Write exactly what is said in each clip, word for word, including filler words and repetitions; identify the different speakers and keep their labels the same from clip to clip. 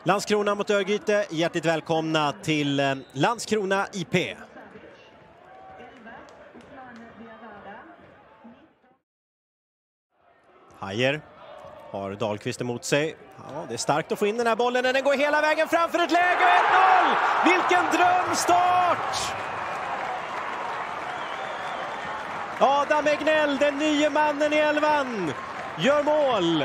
Speaker 1: Landskrona mot Örgryte, hjärtligt välkomna till Landskrona I P. Hajer har Dahlqvist emot sig. Ja, det är starkt att få in den här bollen när den går hela vägen framför ett läge. ett noll! Vilken drömstart! Adam Egnell, den nya mannen i elvan, gör mål.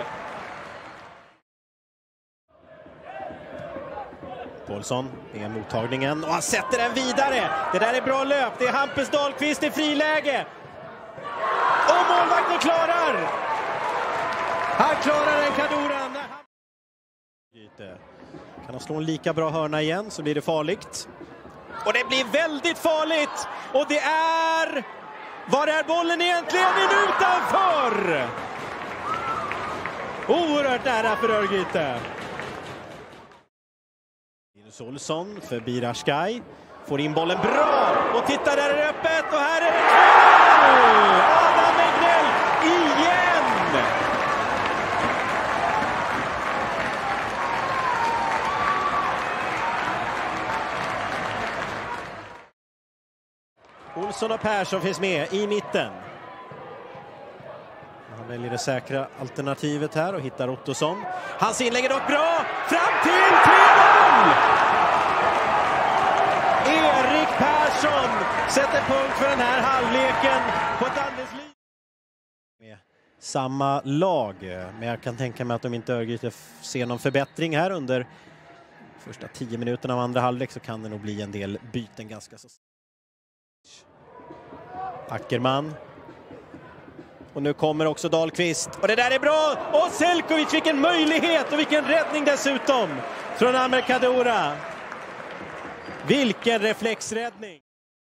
Speaker 1: Paulsson är mottagningen och han sätter den vidare. Det där är bra löp. Det är Hampus Dahlqvist i friläge. Och målvakten klarar. Han klarar den, Kaduran. Kan han slå en lika bra hörna igen så blir det farligt. Och det blir väldigt farligt. Och det är... Var är bollen egentligen? In utanför! Oerhört nära för Örgryte. Linus Olsson förbi Rashkai. Får in bollen bra. Och titta, där är det öppet. Och här är det kul! Adam Egnell igen! Olsson och Persson finns med i mitten. Han väljer det säkra alternativet här och hittar Ottosson. Hans inlägg är dock bra. Fram till tre noll! Erik Persson sätter punkt för den här halvleken på ett alldeles liv. Med samma lag. Men jag kan tänka mig att de inte Örgryte ser någon förbättring här under första tio minuterna av andra halvlek, så kan det nog bli en del byten ganska så. Ackerman. Och nu kommer också Dahlqvist. Och det där är bra! Och Selkovic, vilken möjlighet och vilken räddning dessutom från Amer Kadura. Vilken reflexräddning.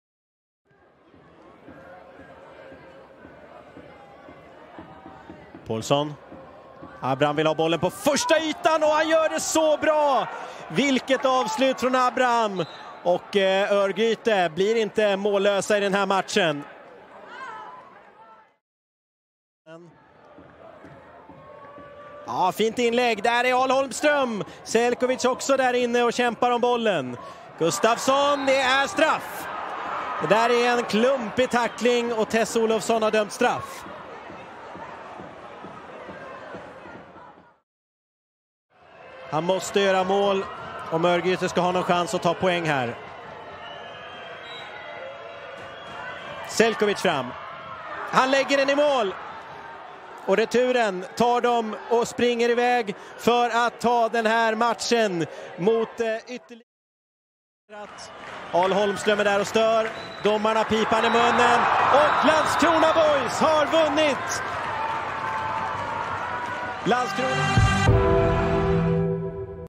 Speaker 1: Paulsson. Abraham vill ha bollen på första ytan och han gör det så bra. Vilket avslut från Abraham. Och eh, Örgryte blir inte mållösa i den här matchen. Ja, fint inlägg. Där är Al Holmström. Selkovic också där inne och kämpar om bollen. Gustafsson, det är straff. Det där är en klumpig tackling och Tess Olofsson har dömt straff. Han måste göra mål om Örgryte ska ha någon chans att ta poäng här. Selkovic fram. Han lägger den i mål. Och returen tar dem och springer iväg för att ta den här matchen mot eh, ytterligare. Al Holmström är där och stör. Domarna pipan i munnen. Och Landskrona Boys har vunnit. Landskrona...